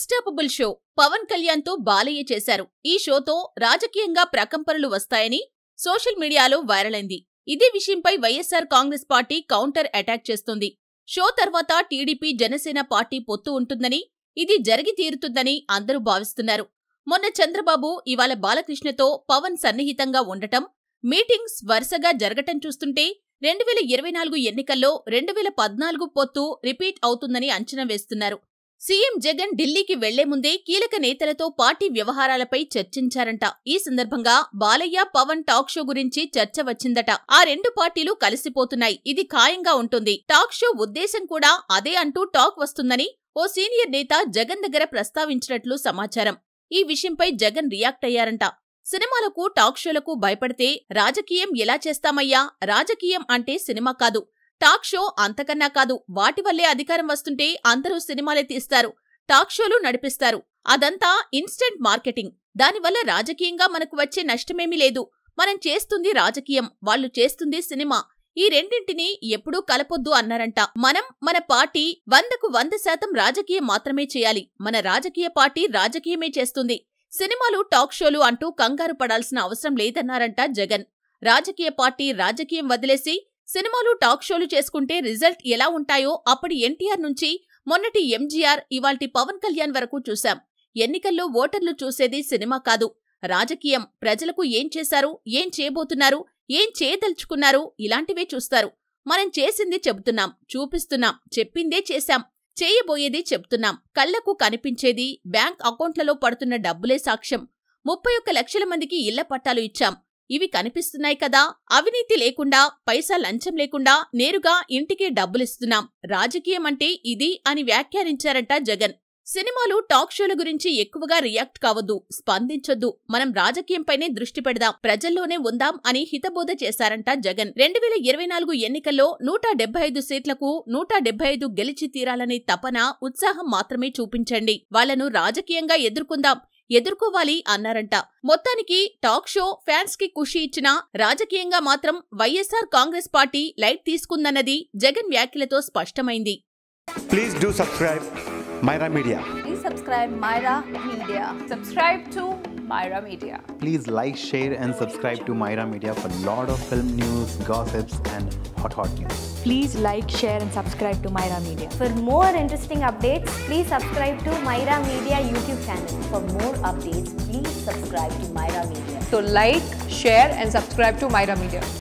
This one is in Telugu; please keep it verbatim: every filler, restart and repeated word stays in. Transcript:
అన్స్టాపబుల్ షో పవన్ కళ్యాణ్ తో బాలయ్య చేశారు. ఈ షోతో రాజకీయంగా ప్రకంపనలు వస్తాయని సోషల్ మీడియాలో వైరల్ అయింది. ఇదే విషయంపై YSR Congress party counter attack చేస్తుంది. షో తర్వాత టీడీపీ జనసేన పార్టీ పొత్తు ఉంటుందని, ఇది జరిగి తీరుతుందని అందరూ భావిస్తున్నారు. మొన్న చంద్రబాబు ఇవాళ బాలకృష్ణతో పవన్ సన్నిహితంగా ఉండటం, మీటింగ్స్ వరుసగా జరగటం చూస్తుంటే రెండు వేల ఇరవై నాలుగు ఎన్నికల్లో రెండు వేల పద్నాలుగు పొత్తు రిపీట్ అవుతుందని అంచనా వేస్తున్నారు. సీఎం జగన్ ఢిల్లీకి వెళ్లే ముందే కీలక నేతలతో పార్టీ వ్యవహారాలపై చర్చించారంట. ఈ సందర్భంగా బాలయ్య పవన్ టాక్ షో గురించి చర్చ వచ్చిందట. ఆ రెండు పార్టీలు కలిసిపోతున్నాయి, ఇది ఖాయంగా ఉంటుంది, టాక్ షో ఉద్దేశం కూడా అదే అంటూ టాక్ వస్తుందని ఓ సీనియర్ నేత జగన్ దగ్గర ప్రస్తావించినట్లు సమాచారం. ఈ విషయంపై జగన్ రియాక్ట్ అయ్యారంట. సినిమాలకు టాక్ షోలకు భయపడితే రాజకీయం ఎలా చేస్తామయ్యా? రాజకీయం అంటే సినిమా కాదు, టాక్ షో అంతకన్నా కాదు. వాటి వల్లే అధికారం వస్తుంటే అందరూ సినిమాలే తీస్తారు, టాక్ షోలు నడిపిస్తారు. అదంతా ఇన్స్టెంట్ మార్కెటింగ్. దానివల్ల రాజకీయంగా మనకు వచ్చే నష్టమేమీ లేదు. మనం చేస్తుంది రాజకీయం, వాళ్ళు చేస్తుంది సినిమా. ఈ రెండింటినీ ఎప్పుడూ కలపొద్దు అన్నారంట. మనం మన పార్టీ వందకు వంద శాతం రాజకీయం మాత్రమే చేయాలి. మన రాజకీయ పార్టీ రాజకీయమే చేస్తుంది. సినిమాలు టాక్ షోలు అంటూ కంగారు పడాల్సిన అవసరం లేదన్నారంట జగన్. రాజకీయ పార్టీ రాజకీయం వదిలేసి సినిమాలు టాక్ షోలు చేసుకుంటే రిజల్ట్ ఎలా ఉంటాయో అప్పటి ఎన్టీఆర్ నుంచి మొన్నటి ఎంజీఆర్, ఇవాల్టి పవన్ కళ్యాణ్ వరకు చూశాం. ఎన్నికల్లో ఓటర్లు చూసేది సినిమా కాదు, రాజకీయం. ప్రజలకు ఏం చేశారు, ఏం చేయబోతున్నారు, ఏం చేయదలుచుకున్నారు, ఇలాంటివే చూస్తారు. మనం చేసింది చెబుతున్నాం, చూపిస్తున్నాం, చెప్పిందే చేశాం, చేయబోయేది చెప్తున్నాం. కళ్లకు కనిపించేది బ్యాంక్ అకౌంట్లలో పడుతున్న డబ్బులే సాక్ష్యం. ముప్పై ఒక్క లక్షల మందికి ఇళ్ల పట్టాలు ఇచ్చాం. ఇవి కనిపిస్తున్నాయి కదా. అవినీతి లేకుండా, పైసా లంచం లేకుండా నేరుగా ఇంటికే డబ్బులిస్తున్నాం. రాజకీయం అంటే ఇది అని వ్యాఖ్యానించారంట జగన్. సినిమాలు టాక్ షోల గురించి ఎక్కువగా రియాక్ట్ కావద్దు, స్పందించొద్దు. మనం రాజకీయంపైనే దృష్టి పెడదాం, ప్రజల్లోనే ఉందాం అని హితబోధ చేశారంట జగన్. రెండు వేల ఇరవై నాలుగు ఎన్నికల్లో నూట డెబ్బై ఐదు సీట్లకు నూట డెబ్బై ఐదు గెలిచి తీరాలనే తపన, ఉత్సాహం మాత్రమే చూపించండి. వాళ్లను రాజకీయంగా ఎదుర్కొందాం, ఎదుర్కోవాలి అన్నారంట. మొత్తానికి టాక్ షో ఫ్యాన్స్ కి ఖుషి ఇచ్చినా రాజకీయంగా మాత్రం వైఎస్ఆర్ కాంగ్రెస్ పార్టీ లైట్ తీసుకుందన్నది జగన్ వ్యాఖ్యలతో స్పష్టమైంది. Please do subscribe Myra Media. Please subscribe Myra Media. Subscribe to Myra Media. Please like, share and subscribe to Myra Media for lot of film news, gossips and hot hot news. Please like, share and subscribe to Myra Media. For more interesting updates, please subscribe to Myra Media YouTube channel. For more updates, please subscribe to Myra Media. So like, share and subscribe to Myra Media.